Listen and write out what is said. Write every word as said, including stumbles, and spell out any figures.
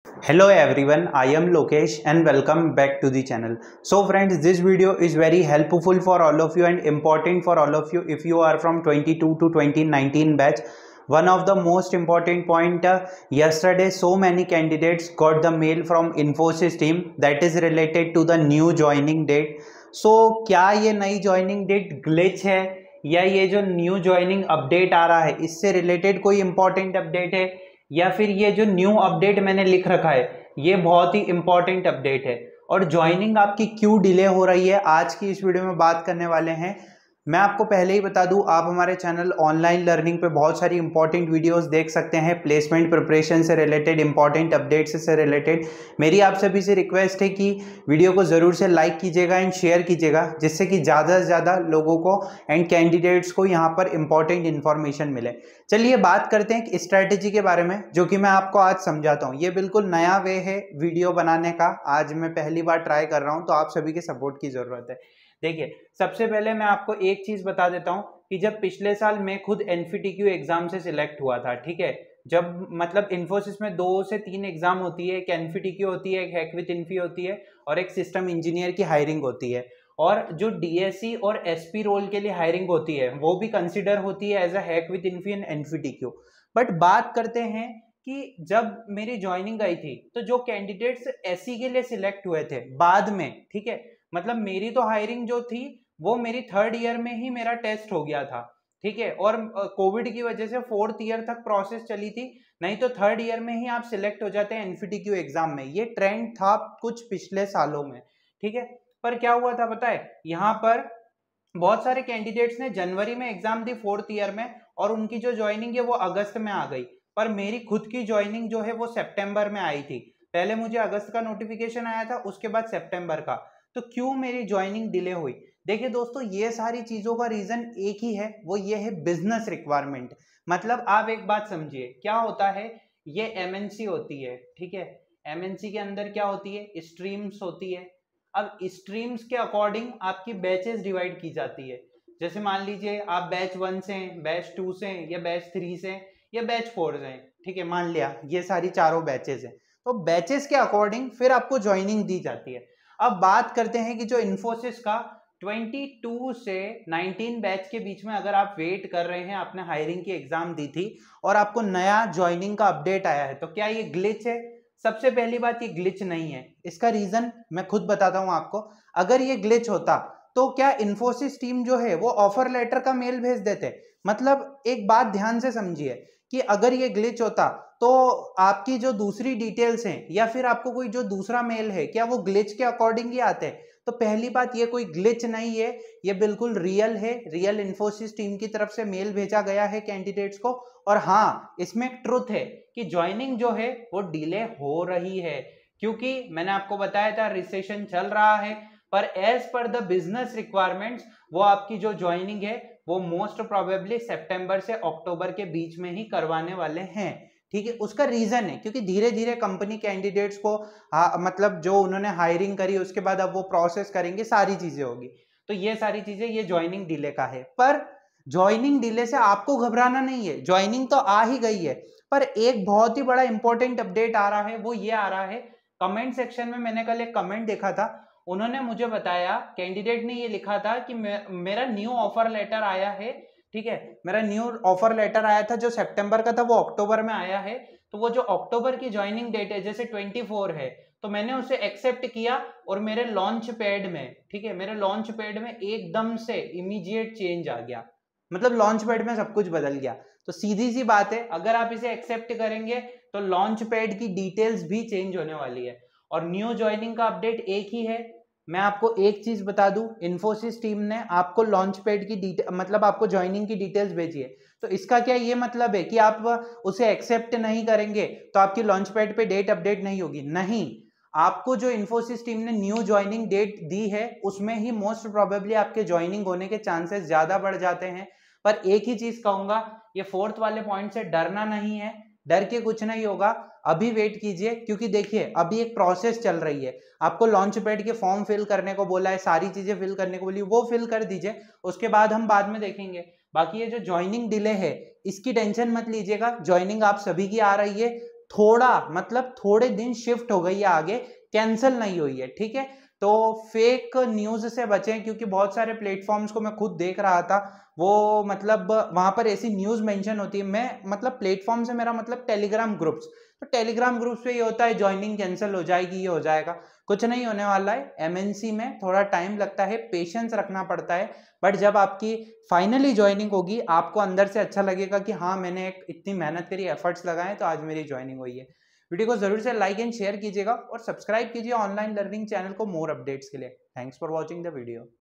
Hello everyone, I am Lokesh and welcome back to the channel. So friends, this video is very helpful for all of you and important for all of you if you are from twenty-two to twenty nineteen batch. One of the most important point, uh, yesterday so many candidates got the mail from Infosys team that is related to the new joining date. So क्या ये नई joining date glitch है या ये जो new joining update आ रहा है इससे रिलेटेड कोई इंपॉर्टेंट अपडेट है, या फिर ये जो न्यू अपडेट मैंने लिख रखा है ये बहुत ही इंपॉर्टेंट अपडेट है और ज्वाइनिंग आपकी क्यों डिले हो रही है, आज की इस वीडियो में बात करने वाले हैं। मैं आपको पहले ही बता दूं, आप हमारे चैनल ऑनलाइन लर्निंग पे बहुत सारी इंपॉर्टेंट वीडियोस देख सकते हैं, प्लेसमेंट प्रिपरेशन से रिलेटेड, इंपॉर्टेंट अपडेट्स से रिलेटेड। मेरी आप सभी से रिक्वेस्ट है कि वीडियो को ज़रूर से लाइक कीजिएगा एंड शेयर कीजिएगा, जिससे कि ज़्यादा से ज़्यादा लोगों को एंड कैंडिडेट्स को यहाँ पर इंपॉर्टेंट इन्फॉर्मेशन मिले। चलिए बात करते हैं एक स्ट्रैटेजी के बारे में जो कि मैं आपको आज समझाता हूँ। ये बिल्कुल नया वे है वीडियो बनाने का, आज मैं पहली बार ट्राई कर रहा हूँ, तो आप सभी के सपोर्ट की ज़रूरत है। देखिए, सबसे पहले मैं आपको एक चीज बता देता हूं कि जब पिछले साल मैं खुद एनफीटीक्यू एग्जाम से सिलेक्ट हुआ था, ठीक है, जब मतलब इन्फोसिस में दो से तीन एग्जाम होती है, एक एनफीटीक्यू होती है, एक हैक विद इन्फी होती है और एक सिस्टम इंजीनियर की हायरिंग होती है। और जो डीएससी और एसपी रोल के लिए हायरिंग होती है वो भी कंसिडर होती है as a hack with Infy and InfyTQ. But बात करते हैं कि जब मेरी ज्वाइनिंग आई थी तो जो कैंडिडेट्स एससी के लिए सिलेक्ट हुए थे बाद में, ठीक है, मतलब मेरी तो हायरिंग जो थी वो मेरी थर्ड ईयर में ही मेरा टेस्ट हो गया था, ठीक है, और कोविड की वजह से फोर्थ ईयर तक प्रोसेस चली थी, नहीं तो थर्ड ईयर में ही आप सिलेक्ट हो जाते हैं एनफीटीक्यू एग्जाम में। ये ट्रेंड था कुछ पिछले सालों में, ठीक है। पर क्या हुआ था पता है, यहाँ पर बहुत सारे कैंडिडेट्स ने जनवरी में एग्जाम दी फोर्थ ईयर में और उनकी जो ज्वाइनिंग है वो अगस्त में आ गई, पर मेरी खुद की ज्वाइनिंग जो है वो सितंबर में आई थी। पहले मुझे अगस्त का नोटिफिकेशन आया था, उसके बाद सितंबर का। तो क्यों मेरी ज्वाइनिंग डिले हुई? देखिए दोस्तों, ये सारी चीजों का रीजन एक ही है, वो ये है बिजनेस रिक्वायरमेंट। मतलब आप एक बात समझिए, क्या होता है, ये एमएनसी होती है, ठीक है, एमएनसी के अंदर क्या होती है, स्ट्रीम्स होती है। अब स्ट्रीम्स के अकॉर्डिंग आपकी बैचेस डिवाइड की जाती है। जैसे मान लीजिए आप बैच वन से हैं, बैच टू से हैं, या बैच थ्री से हैं, या बैच फोर से हैं, ठीक है, मान लिया ये सारी चारों बैचेस हैं, तो बैचेस के अकॉर्डिंग फिर आपको ज्वाइनिंग दी जाती है। अब बात करते हैं कि जो इन्फोसिस का बाईस से उन्नीस बैच के बीच में अगर आप वेट कर रहे हैं, आपने हायरिंग की एग्जाम दी थी और आपको नया ज्वाइनिंग का अपडेट आया है, तो क्या ये ग्लिच है? सबसे पहली बात, ये ग्लिच नहीं है। इसका रीजन मैं खुद बताता हूं आपको। अगर ये ग्लिच होता तो क्या इन्फोसिस टीम जो है वो ऑफर लेटर का मेल भेज देते? मतलब एक बात ध्यान से समझिए कि अगर ये ग्लिच होता तो आपकी जो दूसरी डिटेल्स हैं या फिर आपको कोई जो दूसरा मेल है, क्या वो ग्लिच के अकॉर्डिंग ही आते हैं? तो पहली बात, ये कोई ग्लिच नहीं है, ये बिल्कुल रियल है, रियल इन्फोसिस टीम की तरफ से मेल भेजा गया है कैंडिडेट्स को। और हाँ, इसमें एक ट्रुथ है कि ज्वाइनिंग जो है वो डिले हो रही है, क्योंकि मैंने आपको बताया था रिसेशन चल रहा है, पर as per the business requirements वो आपकी जो ज्वाइनिंग है वो मोस्ट प्रोबेबली सितंबर से अक्टूबर के बीच में ही करवाने वाले हैं, ठीक है। उसका रीजन है क्योंकि धीरे धीरे कंपनी कैंडिडेट्स को आ, मतलब जो उन्होंने हायरिंग करी उसके बाद अब वो प्रोसेस करेंगे, सारी चीजें होगी, तो ये सारी चीजें ये ज्वाइनिंग डिले का है। पर ज्वाइनिंग डिले से आपको घबराना नहीं है, ज्वाइनिंग तो आ ही गई है, पर एक बहुत ही बड़ा इंपॉर्टेंट अपडेट आ रहा है, वो ये आ रहा है। कमेंट सेक्शन में मैंने कल एक कमेंट देखा था, उन्होंने मुझे बताया, कैंडिडेट ने ये लिखा था कि मे, मेरा न्यू ऑफर लेटर आया है, ठीक है, मेरा न्यू ऑफर लेटर आया था जो सितंबर का था वो अक्टूबर में आया है, तो वो जो अक्टूबर की ज्वाइनिंग डेट है जैसे चौबीस है, तो मैंने उसे एक्सेप्ट किया और मेरे लॉन्च पैड में, ठीक है, मेरे लॉन्च पैड में एकदम से इमीडिएट चेंज आ गया, मतलब लॉन्च पैड में सब कुछ बदल गया। तो सीधी सी बात है, अगर आप इसे एक्सेप्ट करेंगे तो लॉन्च पैड की डिटेल्स भी चेंज होने वाली है और न्यू ज्वाइनिंग का अपडेट एक ही है। मैं आपको एक चीज बता दूं, इन्फोसिस टीम ने आपको लॉन्च पैड की डिटेल, मतलब आपको ज्वाइनिंग की डिटेल्स भेजी है, तो इसका क्या ये मतलब है कि आप उसे एक्सेप्ट नहीं करेंगे तो आपकी लॉन्च पैड पे डेट अपडेट नहीं होगी? नहीं, आपको जो इन्फोसिस टीम ने न्यू ज्वाइनिंग डेट दी है उसमें ही मोस्ट प्रोबेबली आपके ज्वाइनिंग होने के चांसेस ज्यादा बढ़ जाते हैं। पर एक ही चीज कहूंगा, ये फोर्थ वाले पॉइंट से डरना नहीं है, डर के कुछ नहीं होगा, अभी वेट कीजिए, क्योंकि देखिए अभी एक प्रोसेस चल रही है, आपको लॉन्च पैड के फॉर्म फिल करने को बोला है, सारी चीजें फिल करने को बोली, वो फिल कर दीजिए, उसके बाद हम बाद में देखेंगे। बाकी ये जो ज्वाइनिंग डिले है इसकी टेंशन मत लीजिएगा, ज्वाइनिंग आप सभी की आ रही है, थोड़ा मतलब थोड़े दिन शिफ्ट हो गई है आगे, कैंसिल नहीं हुई है, ठीक है। तो फेक न्यूज से बचें, क्योंकि बहुत सारे प्लेटफॉर्म्स को मैं खुद देख रहा था, वो मतलब वहां पर ऐसी न्यूज मेंशन होती है। मैं मतलब प्लेटफॉर्म से मेरा मतलब टेलीग्राम ग्रुप्स, तो टेलीग्राम ग्रुप्स पे ये होता है ज्वाइनिंग कैंसिल हो जाएगी, ये हो जाएगा। कुछ नहीं होने वाला है। एमएनसी में थोड़ा टाइम लगता है, पेशेंस रखना पड़ता है, बट जब आपकी फाइनली ज्वाइनिंग होगी आपको अंदर से अच्छा लगेगा कि हाँ मैंने एक इतनी मेहनत करी, एफर्ट्स लगाए, तो आज मेरी ज्वाइनिंग हुई है। वीडियो को जरूर से लाइक एंड शेयर कीजिएगा और सब्सक्राइब कीजिए ऑनलाइन लर्निंग चैनल को मोर अपडेट्स के लिए। Thanks for watching the video.